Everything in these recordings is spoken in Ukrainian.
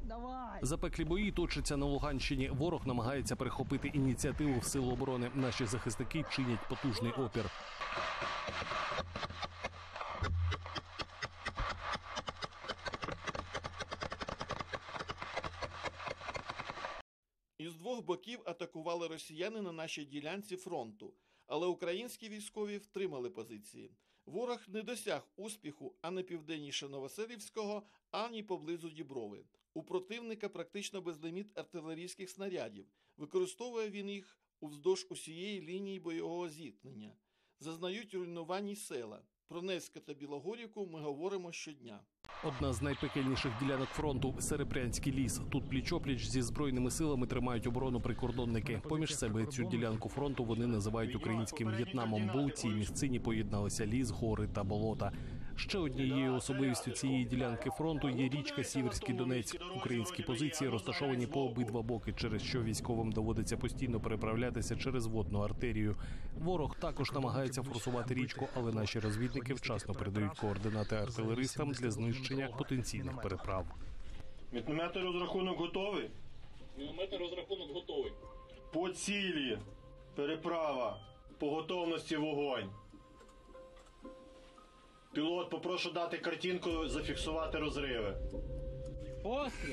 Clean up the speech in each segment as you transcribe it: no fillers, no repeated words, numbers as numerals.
Запеклі бої точаться на Луганщині. Ворог намагається перехопити ініціативу в сил оборони. Наші захисники чинять потужний опір. Із двох боків атакували росіяни на нашій ділянці фронту, але українські військові втримали позиції. Ворог не досяг успіху ані південніше Новоселівського, ані поблизу Діброви. У противника практично безліміт артилерійських снарядів. Використовує він їх уздовж усієї лінії бойового зіткнення. Зазнають руйнувань і села. Про Невське та Білогорівку ми говоримо щодня. Одна з найпекельніших ділянок фронту – Серебрянський ліс. Тут пліч-опліч зі Збройними силами тримають оборону прикордонники. Поміж себе цю ділянку фронту вони називають українським В'єтнамом, бо у цій місцині поєдналися ліс, гори та болота. Ще однією особливістю цієї ділянки фронту є річка Сіверський Донець. Українські позиції розташовані по обидва боки, через що військовим доводиться постійно переправлятися через водну артерію. Ворог також намагається форсувати річку, але наші розвідники вчасно передають координати артилеристам для знищення потенційних переправ. Мінометний розрахунок готовий? Мінометний розрахунок готовий. По цілі. Переправа. По готовності вогонь. Пілот, попрошу дати картинку, зафіксувати розриви. Постріл!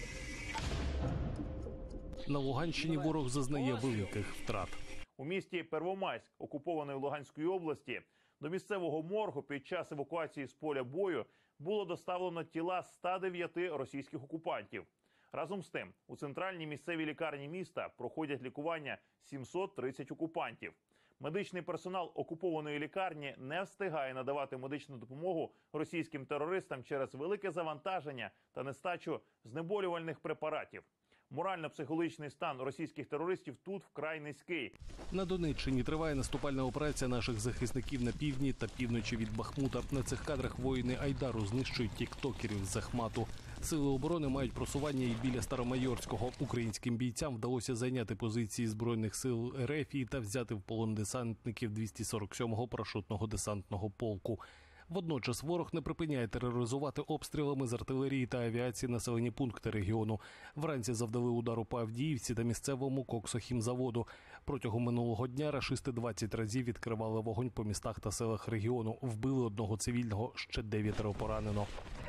На Луганщині ворог зазнає великих втрат. У місті Первомайськ, окупованої Луганської області, до місцевого моргу під час евакуації з поля бою було доставлено тіла 109 російських окупантів. Разом з тим, у центральній місцевій лікарні міста проходять лікування 730 окупантів. Медичний персонал окупованої лікарні не встигає надавати медичну допомогу російським терористам через велике завантаження та нестачу знеболювальних препаратів. Морально-психологічний стан російських терористів тут вкрай низький. На Донеччині триває наступальна операція наших захисників на півдні та півночі від Бахмута. На цих кадрах воїни Айдару знищують тіктокерів з Ахмату. Сили оборони мають просування і біля Старомайорського. Українським бійцям вдалося зайняти позиції Збройних сил РФ та взяти в полон десантників 247-го парашутного десантного полку. Водночас ворог не припиняє тероризувати обстрілами з артилерії та авіації населені пункти регіону. Вранці завдали удару по Авдіївці та місцевому коксохімзаводу. Протягом минулого дня рашисти 20 разів відкривали вогонь по містах та селах регіону. Вбили одного цивільного, ще 9 поранено.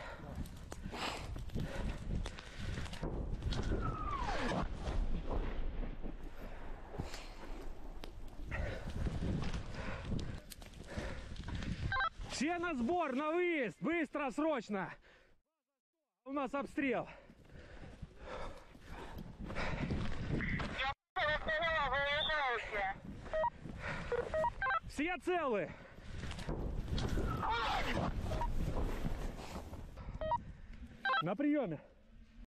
Все на сбор, на выезд! Быстро, срочно! У нас обстрел! Все целы! На приеме!